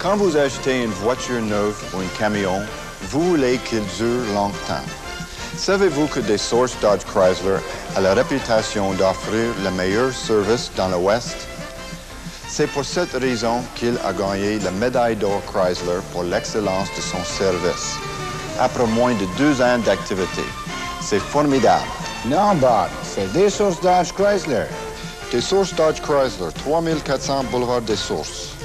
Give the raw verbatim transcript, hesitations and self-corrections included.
Quand vous achetez une voiture neuve ou un camion, vous voulez qu'il dure longtemps. Savez-vous que des sources Dodge Chrysler a la réputation d'offrir le meilleur service dans l'Ouest? C'est pour cette raison qu'il a gagné la médaille d'or Chrysler pour l'excellence de son service, après moins de deux ans d'activité. C'est formidable. Non, Bob, c'est des sources Dodge Chrysler. Des sources Dodge Chrysler, trois mille quatre cents boulevard des Sources.